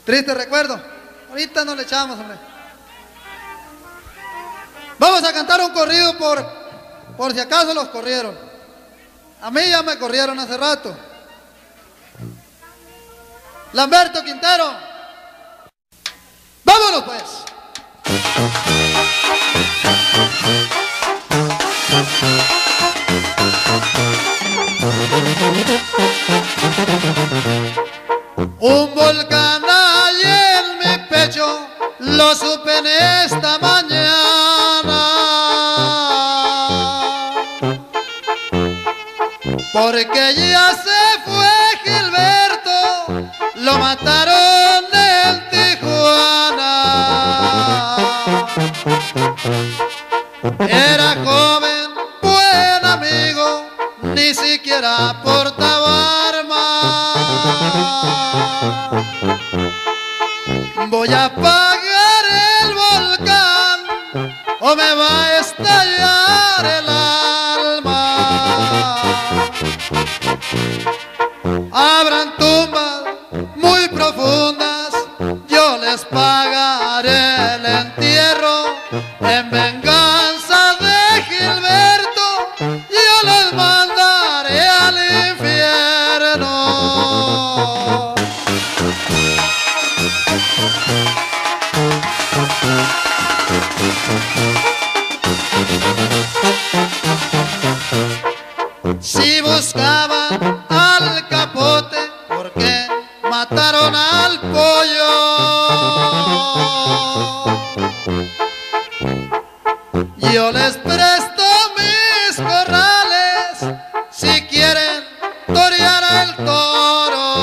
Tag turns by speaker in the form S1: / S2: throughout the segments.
S1: Triste recuerdo. Ahorita no le echamos, hombre. Vamos a cantar un corrido por si acaso los corrieron. A mí ya me corrieron hace rato. Lamberto Quintero. Vámonos pues. Un volcán hay en mi pecho, lo supe en esta mañana, porque ya se fue Gilberto, lo mataron en Tijuana. Era joven, buen amigo, ni siquiera portaba armas. Voy a apagar el volcán o me va a estallar el alma. Habrán tumbas muy profundas, yo les pagaré el entierro. En venganza de Gilberto, yo los mandaré al infierno. Si buscaban al capote, ¿por qué mataron al pollo? Yo les presto mis corrales si quieren torear al toro.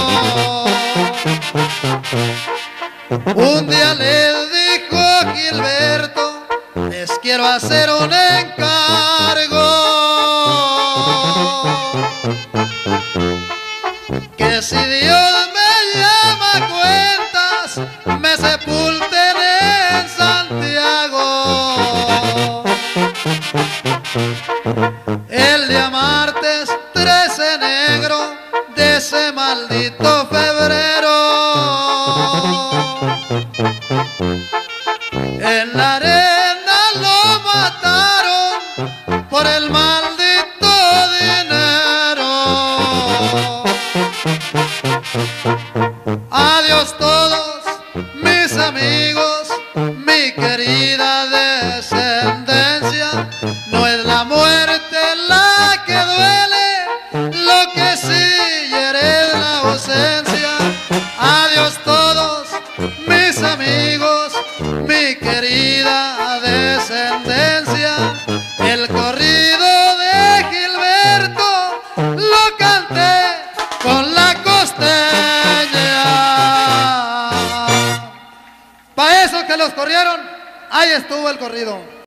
S1: Un día les dijo Gilberto, les quiero hacer un encargo, que si Dios me llama a cuentas, me sepulten en Santiago. El día martes 13 negro de ese maldito febrero, en la arena lo mataron por el maldito dinero. Adiós todos mis amigos, mi querida descendencia. No es la muerte la que duele, lo que sí hiere es la ausencia. Adiós todos mis amigos, mi querida descendencia. El corrido de Gilberto lo canté con la costeña. Pa' esos que los corrieron, ahí estuvo el corrido.